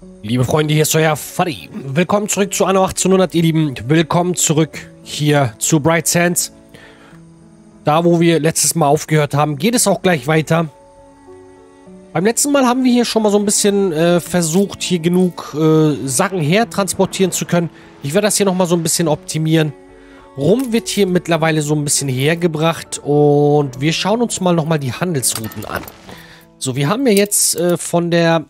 Liebe Freunde, hier ist euer Faddy. Willkommen zurück zu Anno 1800, ihr Lieben. Willkommen zurück hier zu Bright Sands. Da, wo wir letztes Mal aufgehört haben, geht es auch gleich weiter. Beim letzten Mal haben wir hier schon mal so ein bisschen versucht, hier genug Sachen hertransportieren zu können. Ich werde das hier nochmal so ein bisschen optimieren. Rum wird hier mittlerweile so ein bisschen hergebracht und wir schauen uns mal nochmal die Handelsrouten an. So, wir haben ja jetzt von der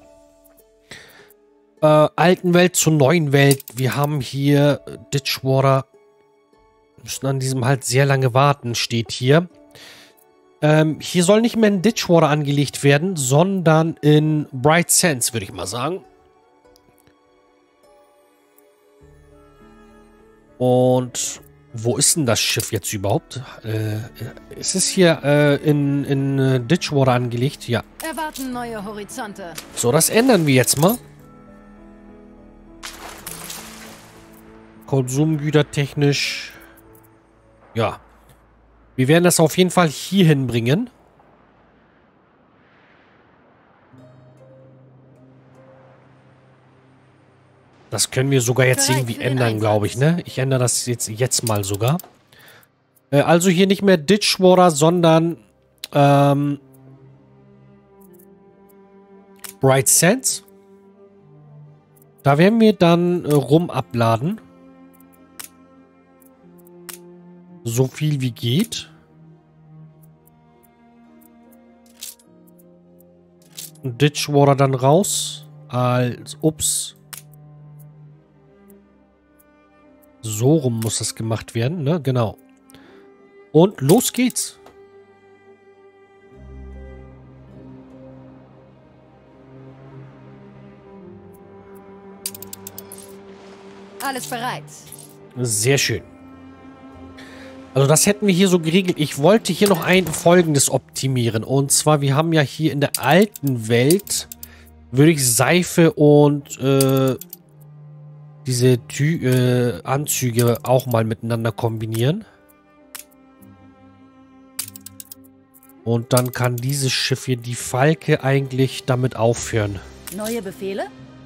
alten Welt zur neuen Welt. Wir haben hier Ditchwater. Müssen an diesem halt sehr lange warten, steht hier. Hier soll nicht mehr in Ditchwater angelegt werden, sondern in Bright Sands, würde ich mal sagen. Und wo ist denn das Schiff jetzt überhaupt? Ist es hier in Ditchwater angelegt? Ja. Erwarten neue Horizonte. So, das ändern wir jetzt mal. Konsumgüter technisch. Ja. Wir werden das auf jeden Fall hier hinbringen. Das können wir sogar jetzt irgendwie ändern, glaube ich, ne? Ich ändere das jetzt mal sogar. Also hier nicht mehr Ditchwater, sondern Bright Sands. Da werden wir dann Rum abladen. So viel wie geht. Und Ditchwater dann raus. Ups. So rum muss das gemacht werden, ne? Genau. Und los geht's. Alles bereit. Sehr schön. Also das hätten wir hier so geregelt. Ich wollte hier noch Folgendes optimieren. Und zwar, wir haben ja hier in der alten Welt, würde ich Seife und diese Anzüge auch mal miteinander kombinieren. Und dann kann dieses Schiff hier, die Falke, eigentlich damit aufhören. Neue Befehle?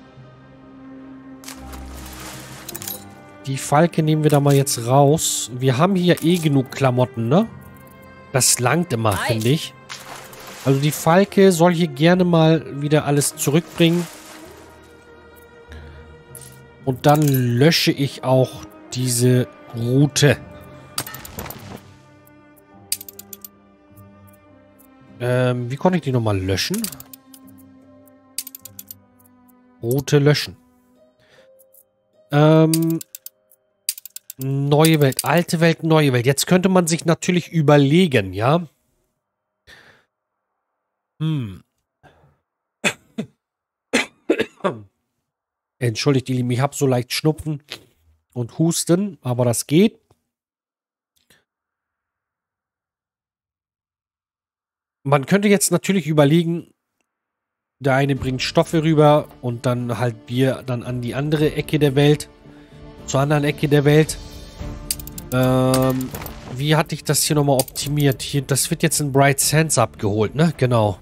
Die Falke nehmen wir da mal jetzt raus. Wir haben hier eh genug Klamotten, ne? Das langt immer, finde ich. Also die Falke soll hier gerne mal wieder alles zurückbringen. Und dann lösche ich auch diese Route. Wie konnte ich die nochmal löschen? Route löschen. Neue Welt, alte Welt, neue Welt. Jetzt könnte man sich natürlich überlegen, ja? Entschuldigt, ihr Lieben, ich habe so leicht Schnupfen und Husten, aber das geht. Man könnte jetzt natürlich überlegen, der eine bringt Stoffe rüber und dann halt Bier dann an die andere Ecke der Welt. Zur anderen Ecke der Welt. Wie hatte ich das hier nochmal optimiert? Hier, das wird jetzt in Bright Sands abgeholt, ne? Genau.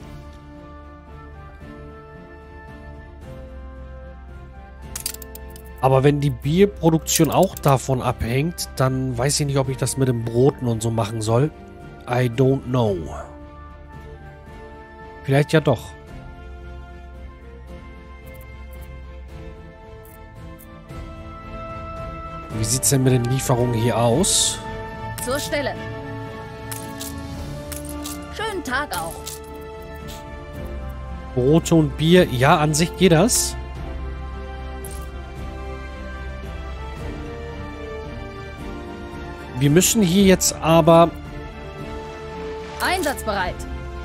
Aber wenn die Bierproduktion auch davon abhängt, dann weiß ich nicht, ob ich das mit den Broten und so machen soll. I don't know. Vielleicht ja doch. Wie sieht es denn mit den Lieferungen hier aus? Zur Stelle. Schönen Tag auch. Brote und Bier. Ja, an sich geht das. Wir müssen hier jetzt aber... Einsatzbereit.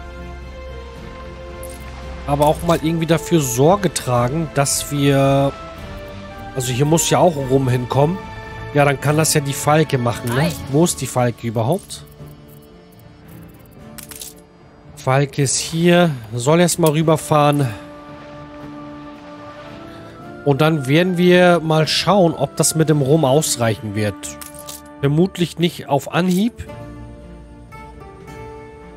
Aber auch mal irgendwie dafür Sorge tragen, dass wir... Also hier muss ja auch Rum hinkommen. Ja, dann kann das ja die Falke machen, ne? Wo ist die Falke überhaupt? Falke ist hier. Soll erstmal rüberfahren. Und dann werden wir mal schauen, ob das mit dem Rum ausreichen wird. Vermutlich nicht auf Anhieb.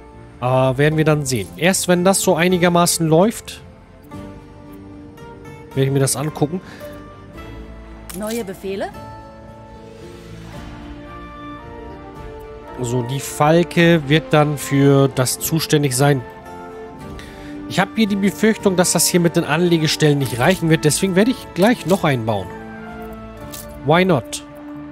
Aber werden wir dann sehen. Erst wenn das so einigermaßen läuft, Werde ich mir das angucken. Neue Befehle? So, die Falke wird dann für das zuständig sein. Ich habe hier die Befürchtung, dass das hier mit den Anlegestellen nicht reichen wird. Deswegen werde ich gleich noch einbauen. Why not?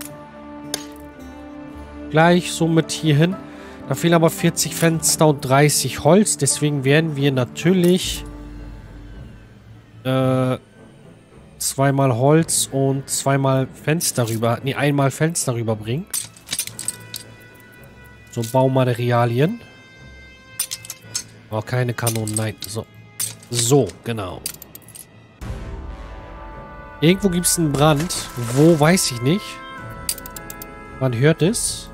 Gleich somit hier hin. Da fehlen aber 40 Fenster und 30 Holz. Deswegen werden wir natürlich zweimal Holz und zweimal Fenster rüber. Ne, einmal Fenster rüberbringen. So, Baumaterialien. Oh, keine Kanonen, nein. So. So, genau. Irgendwo gibt es einen Brand. Wo, weiß ich nicht. Man hört es.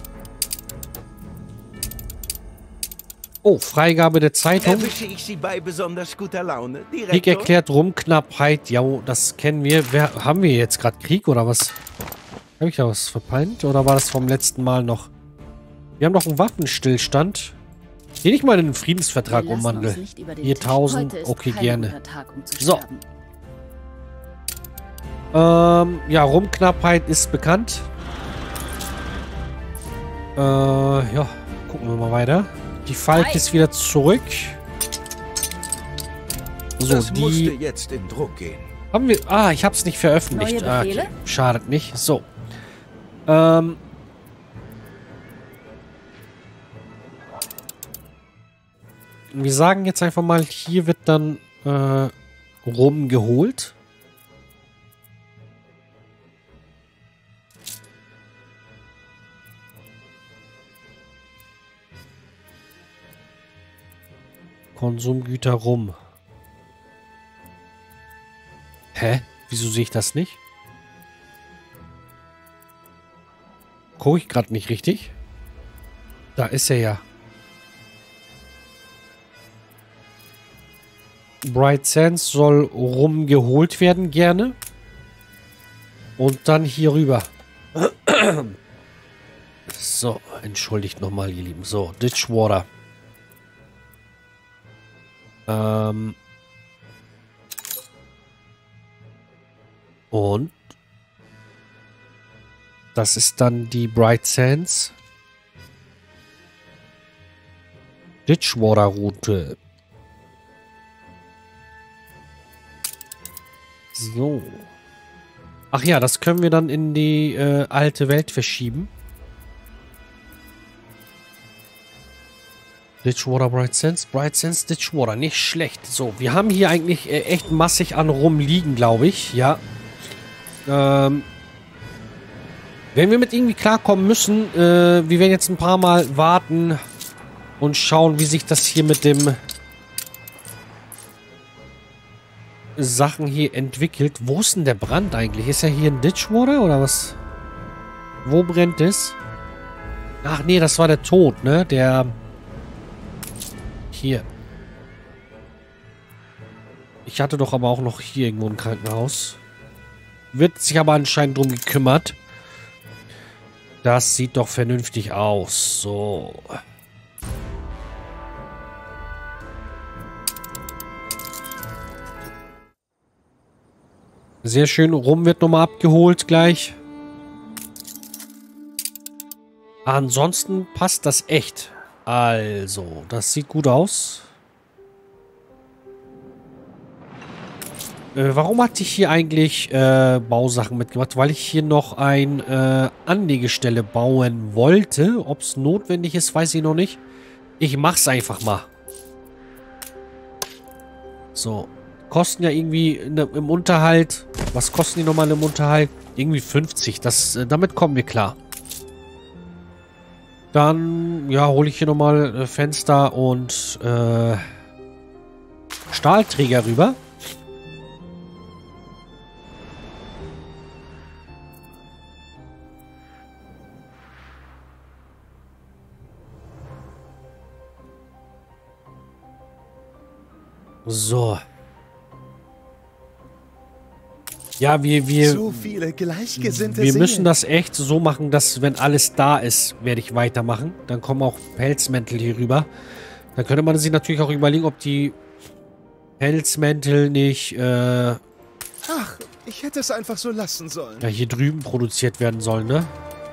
Oh, Freigabe der Zeitung. Erwische ich Sie bei besonders guter Laune, Direktor? Krieg erklärt, Rumknappheit. Ja, das kennen wir. Haben wir jetzt gerade Krieg oder was? Habe ich da was verpennt? Oder war das vom letzten Mal noch? Wir haben noch einen Waffenstillstand. Den ich mal in einen Friedensvertrag umwandle. Hier 1000. Okay, gerne. So. Ja, Rumknappheit ist bekannt. Ja, gucken wir mal weiter. Die Falke ist wieder zurück. So, das musste die jetzt in Druck gehen. haben wir. Ah, ich habe es nicht veröffentlicht. Neue Befehle? Okay. Schadet nicht. So. Wir sagen jetzt einfach mal, hier wird dann Rum geholt. Konsumgüter Rum. Hä? Wieso sehe ich das nicht? Gucke ich gerade nicht richtig? Da ist er ja. Bright Sands soll rumgeholt werden, gerne. Und dann hier rüber. So, entschuldigt nochmal, ihr Lieben. So, Ditchwater. Und das ist dann die Bright Sands Ditchwater Route. So. Ach ja, das können wir dann in die alte Welt verschieben. Ditchwater, Bright Sands, Ditchwater. Nicht schlecht. So, wir haben hier eigentlich echt massig an rumliegen, glaube ich. Ja. Wenn wir mit irgendwie klarkommen müssen, wir werden jetzt ein paar Mal warten und schauen, wie sich das hier mit dem Sachen hier entwickelt. Wo ist denn der Brand eigentlich? Ist er hier in Ditchwater oder was? Wo brennt es? Ach nee, das war der Tod, ne? Der... Hier. Ich hatte doch aber auch noch hier irgendwo ein Krankenhaus. Wird sich aber anscheinend drum gekümmert. Das sieht doch vernünftig aus. So. Sehr schön. Rum wird nochmal abgeholt gleich. Ansonsten passt das echt. Also, das sieht gut aus. Warum hatte ich hier eigentlich Bausachen mitgemacht? Weil ich hier noch eine Anlegestelle bauen wollte. Ob es notwendig ist, weiß ich noch nicht. Ich mach's einfach mal. So. Kosten ja irgendwie im Unterhalt. Was kosten die nochmal im Unterhalt? Irgendwie 50. Damit kommen wir klar. Dann, ja, hole ich hier nochmal Fenster und Stahlträger rüber. So. Ja, so viele gleichgesinnte wir müssen Seelen. das echt so machen, dass wenn alles da ist, werde ich weitermachen. Dann kommen auch Pelzmäntel hier rüber. Dann könnte man sich natürlich auch überlegen, ob die Pelzmäntel nicht Ach, ich hätte es einfach so lassen sollen. Ja, hier drüben produziert werden soll, ne?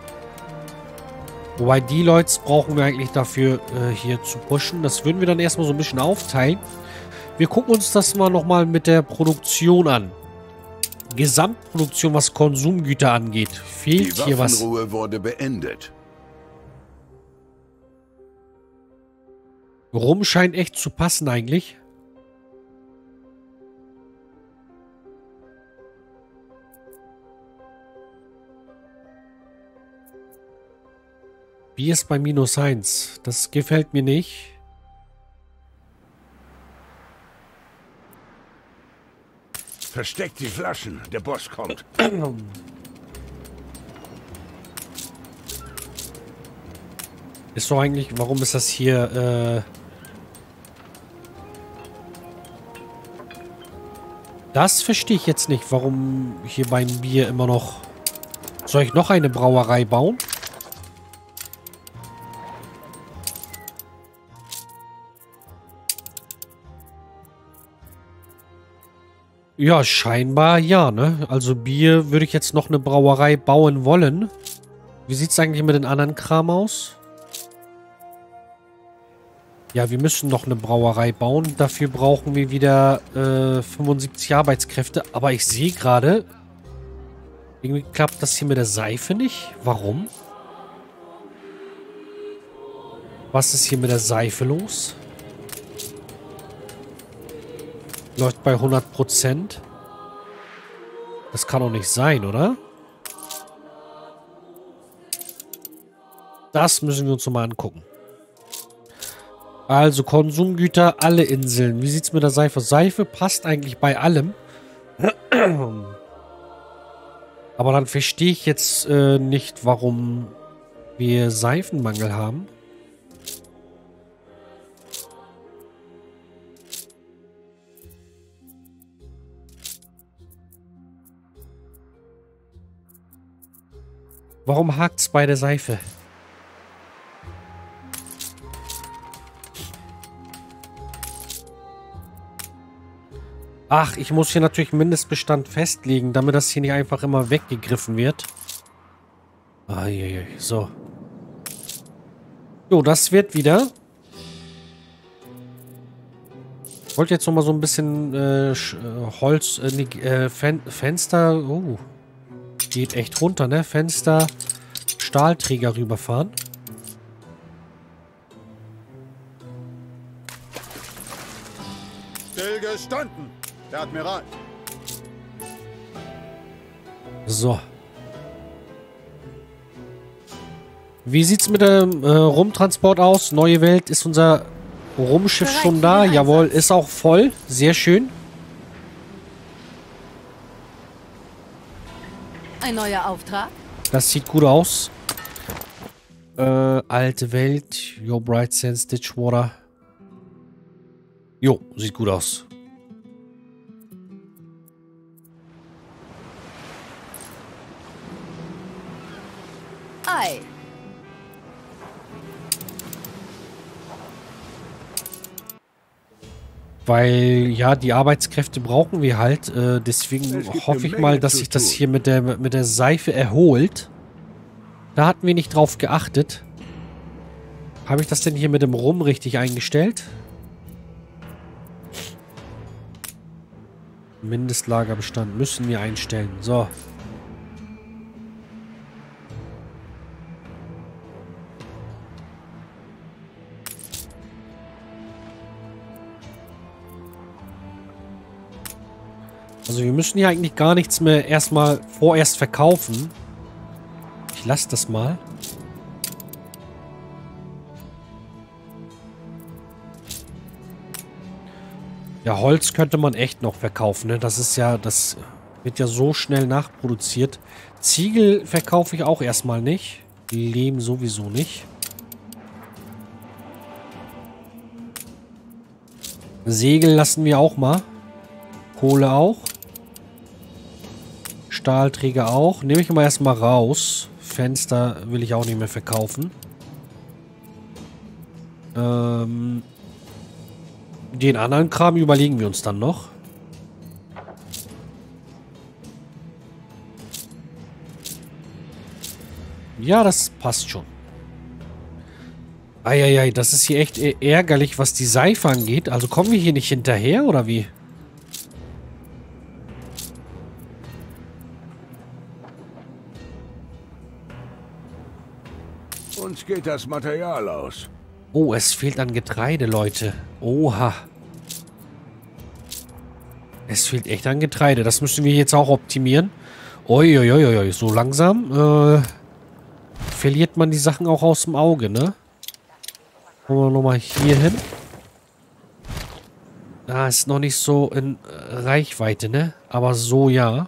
Wobei die Leute brauchen wir eigentlich dafür, hier zu pushen. Das würden wir dann erstmal so ein bisschen aufteilen. Wir gucken uns das mal nochmal mit der Produktion an. Gesamtproduktion, was Konsumgüter angeht. Fehlt hier was? Die Waffenruhe wurde beendet. Rum scheint echt zu passen eigentlich. Bier ist bei -1. Das gefällt mir nicht. Versteckt die Flaschen, der Boss kommt. Ist doch eigentlich, warum ist das hier, das verstehe ich jetzt nicht, warum hier beim Bier immer noch... Soll ich noch eine Brauerei bauen? Ja, scheinbar ja, ne? Also Bier würde ich jetzt noch eine Brauerei bauen wollen. Wie sieht es eigentlich mit den anderen Kram aus? Ja, wir müssen noch eine Brauerei bauen. Dafür brauchen wir wieder 75 Arbeitskräfte. Aber ich sehe gerade, irgendwie klappt das hier mit der Seife nicht. Warum? Was ist hier mit der Seife los? Läuft bei 100%. Das kann doch nicht sein, oder? Das müssen wir uns nochmal angucken. Also Konsumgüter, alle Inseln. Wie sieht es mit der Seife aus? Seife passt eigentlich bei allem. Aber dann verstehe ich jetzt nicht, warum wir Seifenmangel haben. Warum hakt's bei der Seife? Ach, ich muss hier natürlich Mindestbestand festlegen, damit das hier nicht einfach immer weggegriffen wird. So. Jo, das wird wieder. Ich wollte jetzt noch mal so ein bisschen Holz, Fenster. Oh. Geht echt runter, ne? Fenster, Stahlträger rüberfahren. Stillgestanden, der Admiral. So. Wie sieht's mit dem Rumtransport aus? Neue Welt, ist unser Rumschiff schon da? Jawohl, ist auch voll. Sehr schön. Ein neuer Auftrag? Das sieht gut aus. Alte Welt. Yo, Bright Sands, Ditchwater. Jo, sieht gut aus. Ei. Weil, ja, die Arbeitskräfte brauchen wir halt. Deswegen hoffe ich mal, dass sich das hier mit der Seife erholt. Da hatten wir nicht drauf geachtet. Habe ich das denn hier mit dem Rum richtig eingestellt? Mindestlagerbestand müssen wir einstellen. So. Also wir müssen hier eigentlich gar nichts mehr vorerst verkaufen. Ich lasse das mal. Ja, Holz könnte man echt noch verkaufen, ne? Das wird ja so schnell nachproduziert. Ziegel verkaufe ich auch erstmal nicht. Lehm sowieso nicht. Segel lassen wir auch mal. Kohle auch. Stahlträger auch. Nehme ich mal erstmal raus. Fenster will ich auch nicht mehr verkaufen. Den anderen Kram überlegen wir uns dann noch. Ja, das passt schon. Eieiei, das ist hier echt ärgerlich, was die Seife angeht. Also kommen wir hier nicht hinterher, oder wie? Uns geht das Material aus. Oh, es fehlt an Getreide, Leute. Oha. Es fehlt echt an Getreide. Das müssen wir jetzt auch optimieren. Uiuiuiui, so langsam verliert man die Sachen auch aus dem Auge, ne? Kommen wir nochmal hier hin. Ah, ist noch nicht so in Reichweite, ne? Aber so ja.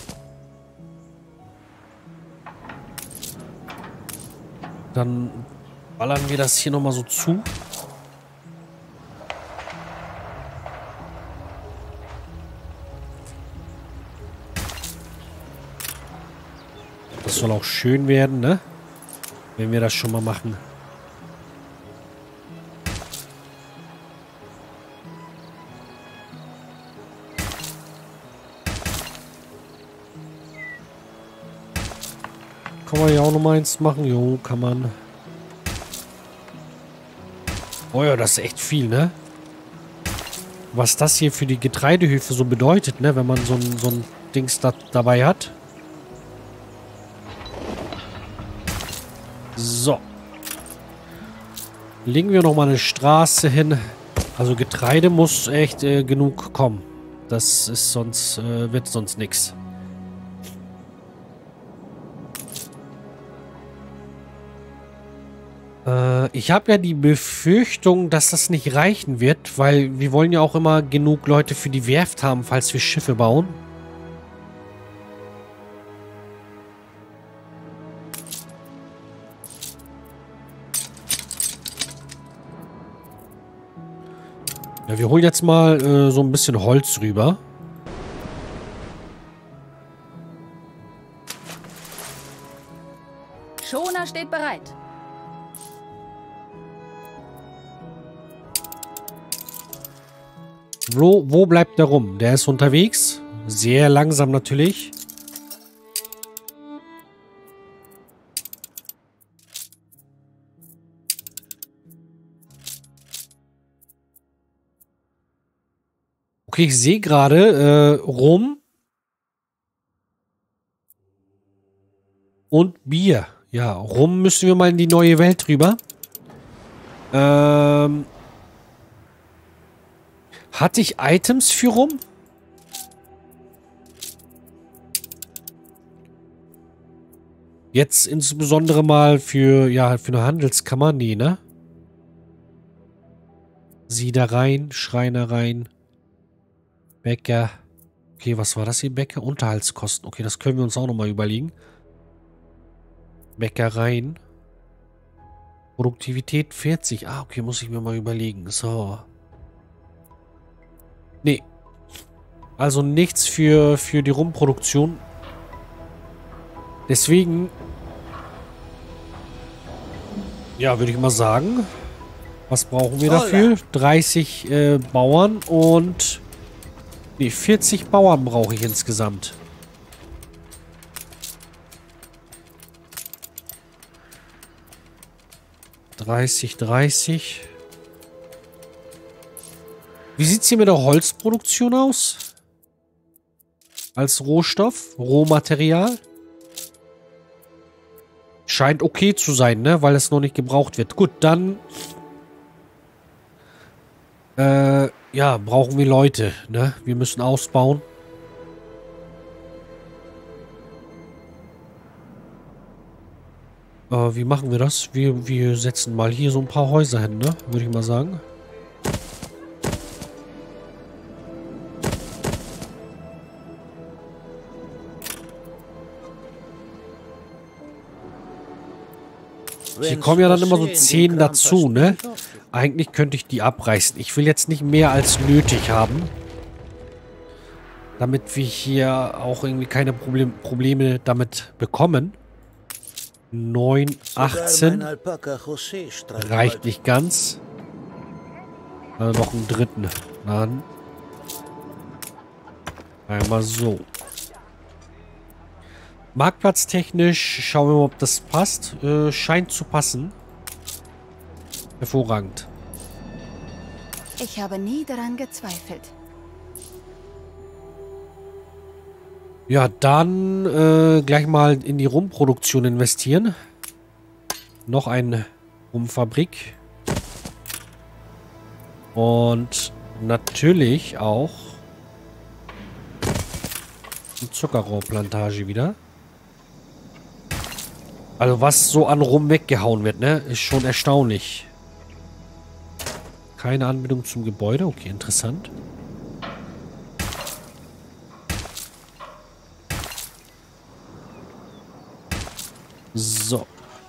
Dann ballern wir das hier nochmal so zu. Das soll auch schön werden, ne? Wenn wir das schon mal machen. Kann man ja auch noch mal eins machen. Jo, kann man. Oh ja, das ist echt viel, ne? Was das hier für die Getreidehöfe so bedeutet, ne? Wenn man so ein Dings dabei hat. So. Legen wir noch mal eine Straße hin. Also Getreide muss echt genug kommen. Das ist sonst, wird sonst nichts. Ich habe ja die Befürchtung, dass das nicht reichen wird, weil wir wollen ja auch immer genug Leute für die Werft haben, falls wir Schiffe bauen. Ja, wir holen jetzt mal so ein bisschen Holz rüber. Schoner steht bereit. Wo bleibt der rum? Der ist unterwegs. Sehr langsam natürlich. Okay, ich sehe gerade Rum und Bier. Ja, Rum müssen wir mal in die neue Welt rüber. Hatte ich Items für Rum? Jetzt insbesondere mal für, ja, für eine Handelskammer. Nee, ne? Siedereien, Schreinereien, Bäcker. Okay, was war das hier? Bäcker? Unterhaltskosten. Okay, das können wir uns auch nochmal überlegen. Bäckereien. Produktivität 40. Ah, okay, muss ich mir mal überlegen. So. Nee. Also nichts für die Rumproduktion. Deswegen, ja, würde ich mal sagen, was brauchen wir dafür? 30 Bauern und 40 Bauern brauche ich insgesamt. Dreißig. Wie sieht es hier mit der Holzproduktion aus? Als Rohstoff, Rohmaterial? Scheint okay zu sein, ne? Weil es noch nicht gebraucht wird. Gut, dann ja, brauchen wir Leute, ne? Wir müssen ausbauen. Wie machen wir das? Wir setzen mal hier so ein paar Häuser hin, ne? Würde ich mal sagen. Hier kommen ja dann immer so 10 dazu, ne? Eigentlich könnte ich die abreißen. Ich will jetzt nicht mehr als nötig haben. Damit wir hier auch irgendwie keine Probleme damit bekommen. 9, 18. Reicht nicht ganz. Also noch einen dritten. Dann. Einmal so. Marktplatztechnisch schauen wir mal, ob das passt. Scheint zu passen. Hervorragend. Ich habe nie daran gezweifelt. Ja, dann gleich mal in die Rumproduktion investieren. Noch eine Rumfabrik. Und natürlich auch eine Zuckerrohrplantage wieder. Also was so an Rum weggehauen wird, ne? Ist schon erstaunlich. Keine Anbindung zum Gebäude. Okay, interessant. So.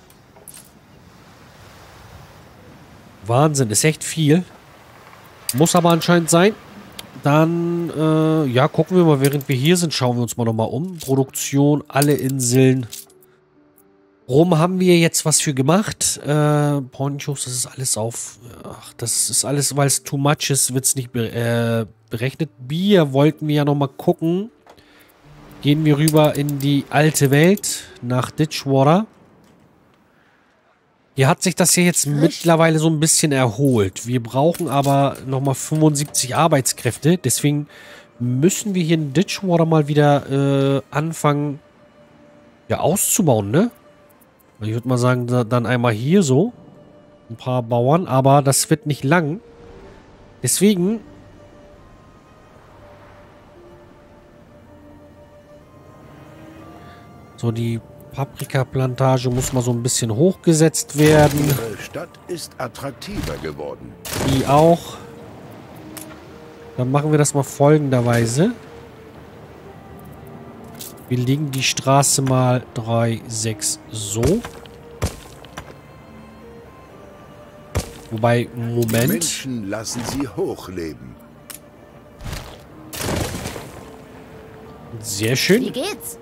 Wahnsinn, ist echt viel. Muss aber anscheinend sein. Dann, ja, gucken wir mal, während wir hier sind, schauen wir uns mal nochmal um. Produktion, alle Inseln. Rum haben wir jetzt was für gemacht. Ponchos, das ist alles auf... Ach, das ist alles, weil es too much ist, wird es nicht berechnet. Bier wollten wir ja nochmal gucken. Gehen wir rüber in die alte Welt, nach Ditchwater. Hier hat sich das hier jetzt mittlerweile so ein bisschen erholt. Wir brauchen aber nochmal 75 Arbeitskräfte. Deswegen müssen wir hier in Ditchwater mal wieder anfangen, ja, auszubauen, ne? Ich würde mal sagen, dann einmal hier so. Ein paar Bauern, aber das wird nicht lang. Deswegen... So, die Paprikaplantage muss mal so ein bisschen hochgesetzt werden. Ihre Stadt ist attraktiver geworden. Die auch. Dann machen wir das mal folgenderweise. Wir legen die Straße mal 3, 6 so. Wobei, Moment. Menschen lassen sie hochleben. Sehr schön. Wie geht's?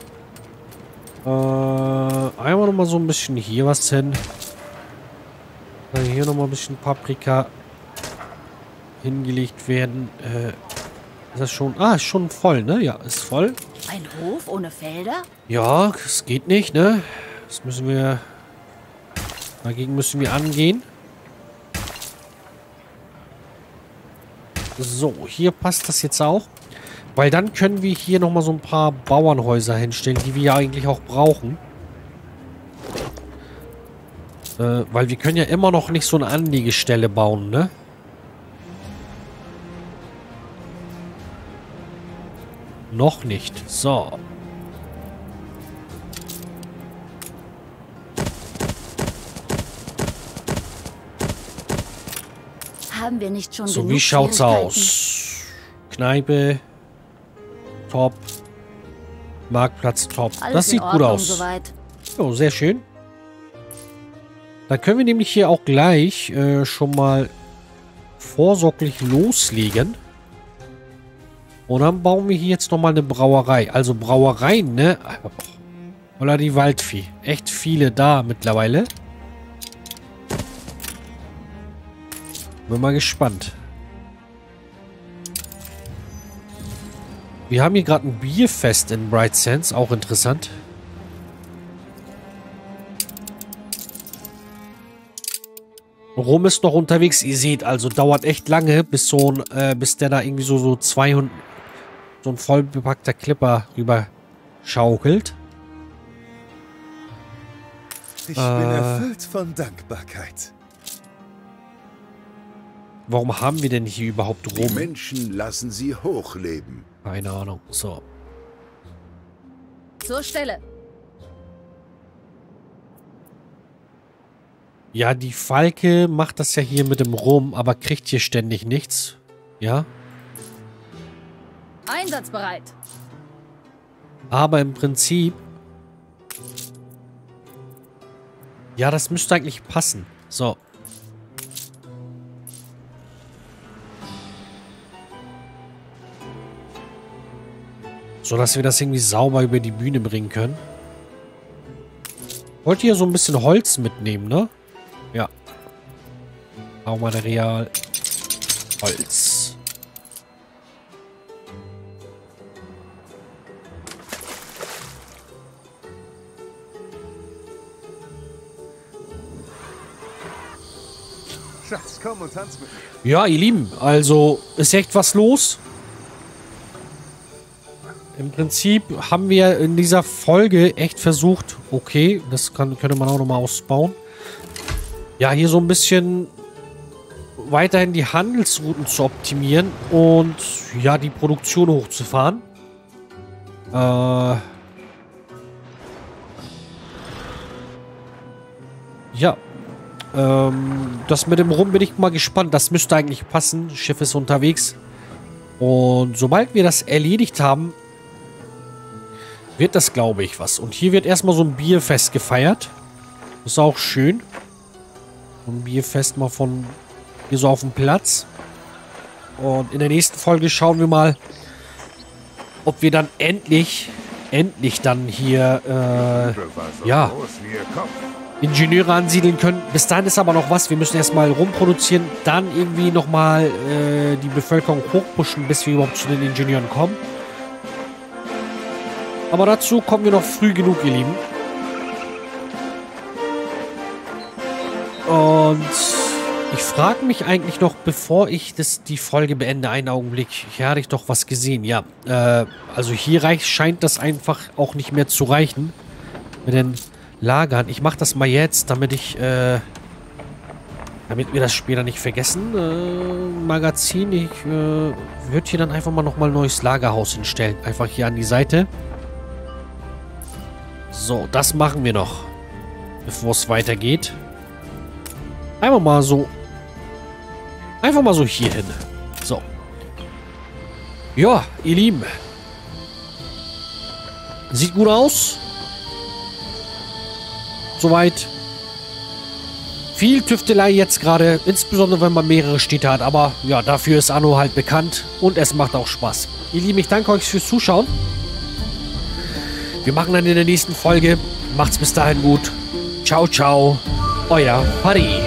Einmal nochmal so ein bisschen hier was hin. Dann hier nochmal ein bisschen Paprika hingelegt werden. Ist das schon... Ah, ist schon voll, ne? Ja, ist voll. Ein Hof ohne Felder? Ja, es geht nicht, ne? Das müssen wir... Dagegen müssen wir angehen. So, hier passt das jetzt auch. Weil dann können wir hier nochmal so ein paar Bauernhäuser hinstellen, die wir ja eigentlich auch brauchen. Weil wir können ja immer noch nicht so eine Anlegestelle bauen, ne? Noch nicht. So. Haben wir nicht schon So, genug wie schaut's Schwierigkeiten? aus? Kneipe. Top. Marktplatz top. Alles Das in sieht gut Ordnung aus. soweit. Oh, sehr schön. Da können wir nämlich hier auch gleich schon mal vorsorglich loslegen. Und dann bauen wir hier jetzt nochmal eine Brauerei. Also Brauereien, ne? Oder die Waldvieh. Echt viele da mittlerweile. Bin mal gespannt. Wir haben hier gerade ein Bierfest in Bright Sands. Auch interessant. Rum ist noch unterwegs. Ihr seht, also dauert echt lange, bis bis der da irgendwie so 200, so ein voll bepackter Clipper rüber schaukelt. Ich bin erfüllt von Dankbarkeit. Warum haben wir denn hier überhaupt Die Rum? Menschen lassen sie hochleben. Keine Ahnung. So. Zur Stelle. Ja, die Falke macht das ja hier mit dem Rum, aber kriegt hier ständig nichts. Ja. Einsatzbereit. Aber im Prinzip... Ja, das müsste eigentlich passen. So. So, dass wir das irgendwie sauber über die Bühne bringen können. Wollt ihr so ein bisschen Holz mitnehmen, ne? Ja. Baumaterial. Holz. Schatz, komm und tanz mit mir. Ja, ihr Lieben, also ist echt was los. Im Prinzip haben wir in dieser Folge echt versucht, okay, das könnte man auch nochmal ausbauen. Ja, hier so ein bisschen weiterhin die Handelsrouten zu optimieren und ja, die Produktion hochzufahren. Ja. Das mit dem Rum bin ich mal gespannt. Das müsste eigentlich passen. Schiff ist unterwegs. Und sobald wir das erledigt haben, wird das, glaube ich, was. Und hier wird erstmal so ein Bierfest gefeiert. Das ist auch schön. Ein Bierfest mal von hier so auf dem Platz. Und in der nächsten Folge schauen wir mal, ob wir dann endlich dann hier, ja, Ingenieure ansiedeln können. Bis dahin ist aber noch was. Wir müssen erstmal rumproduzieren, dann irgendwie nochmal die Bevölkerung hochpushen, bis wir überhaupt zu den Ingenieuren kommen. Aber dazu kommen wir noch früh genug, ihr Lieben. Und ich frage mich eigentlich noch, bevor ich die Folge beende, einen Augenblick. Hier hatte ich doch was gesehen, ja. Also hier scheint das einfach auch nicht mehr zu reichen. Mit den Lagern. Ich mache das mal jetzt, damit wir das später nicht vergessen. Magazin, ich würde hier dann einfach mal nochmal ein neues Lagerhaus hinstellen. Einfach hier an die Seite. So, das machen wir noch, bevor es weitergeht. Einfach mal so hier hin. So. Ja, ihr Lieben. Sieht gut aus. Soweit. Viel Tüftelei jetzt gerade, insbesondere wenn man mehrere Städte hat. Aber ja, dafür ist Anno halt bekannt und es macht auch Spaß. Ihr Lieben, ich danke euch fürs Zuschauen. Wir machen dann in der nächsten Folge. Macht's bis dahin gut. Ciao, ciao. Euer Harry.